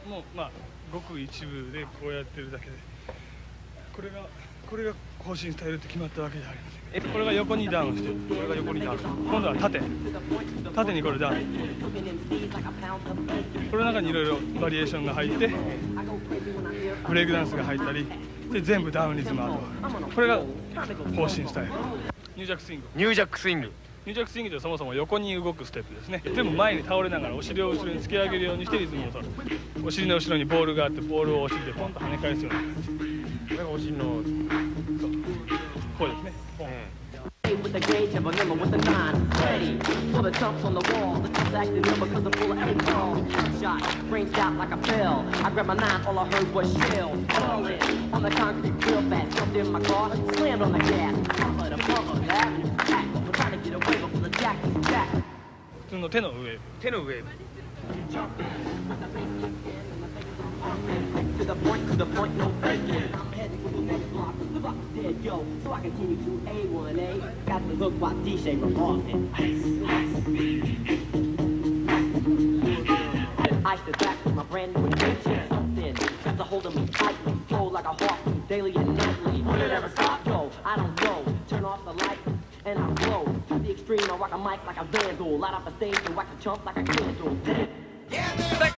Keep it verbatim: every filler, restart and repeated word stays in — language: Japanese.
もうまあごく一部でこうやってるだけで、これがこれが更新スタイルって決まったわけじゃありません。えこれが横にダウンしてる、これが横にダウン、今度は縦縦にこれダウン、これの中にいろいろバリエーションが入って、ブレイクダンスが入ったりで、全部ダウンリズムある。これが更新スタイル。ニュージャックスイングニュージャックスイングニュージャックスイングってそもそも横に動くステップですね。全部前に倒れながらお尻を後ろに突き上げるようにしてリズムを取る。お尻の後ろにボールがあって、ボールをお尻でポンと跳ね返すような感じ。 これがお尻のそうこうですね。ポン With the gauge of a number with a nine ready for the chumps on the wall. The chumps acting number cause I'm full of eight ball. Shot ranged out like a bell. I grabbed my nine, all I heard was shell. All in on the concrete real fast. Jumped in my car, slammed on the gas. Pumper the pumper, that back. We're trying to get away before the jack is back. 普通の手の上。 手の上 To the point, to the point, no faking. I'm heading for the next block. The block is dead, yo. So I continue to A one A. Got the hook while D-Shape revolving. Ice, ice. I sit back with my brand new invention. Something just to hold me tightly. Flow like a hawk, daily and nightly. Will it ever stop, yo? I don't know. Turn off the light and I blow. To the extreme, I rock a mic like a vandal. Light up a stage and wax a chump like a candle.